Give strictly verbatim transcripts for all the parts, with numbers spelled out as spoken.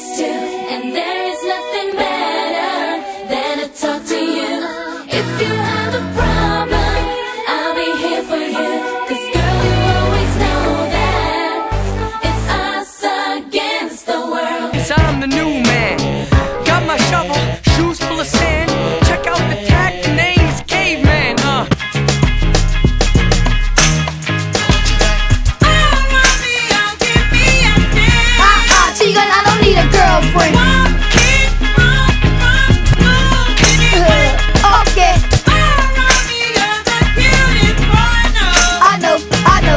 used to, and there is nothing better than to talk to you. If you have a problem, I'll be here for you. 'Cause girl, you always know that it's us against the world. 'Cause I'm the new man, got my shovel, shoes full of sand. Check out the tag, the name's Caveman, uh 지금 I don't need a girlfriend. Okay. I know, I know.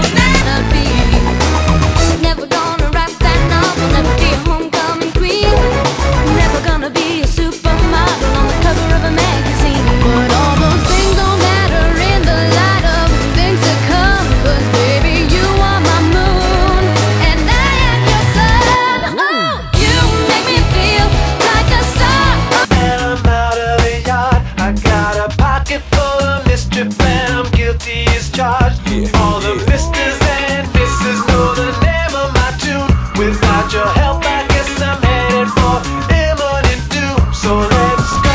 Never gonna write that novel, never be a homecoming queen, never gonna be a supermodel on the cover of a magazine. But all those things don't matter in the light of things to come. 'Cause baby, you are my moon and I am your sun. Oh, you make me feel like a star. I'm out of the yard. I got a pocket full of mischief and I'm guilty as charged. All the misters and misses know the name of my tune. Without your help, I guess I'm headed for imminent doom. So let's go.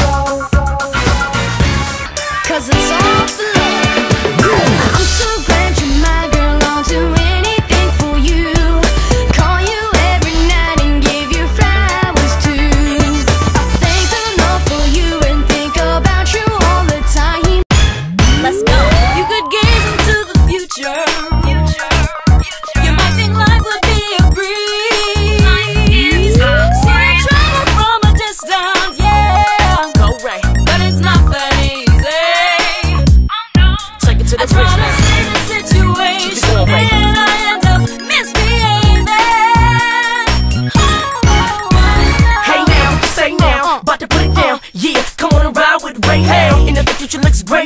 'Cause it's all for love. I'm so glad you're my girl, I'll do anything for you. Call you every night and give you flowers too. I thank the Lord for you and think about you all the time. Let's go. You could gaze into the future. You might think life would be a breeze. See the trouble from a distance, yeah. Go right, But it's not that easy. take it to I the try bridge to now. save the situation, Keep it going, and I end up misbehaving. Hey now, say now, about to put it down. Yeah, come on and ride with Ray. Hey, and if the future looks great,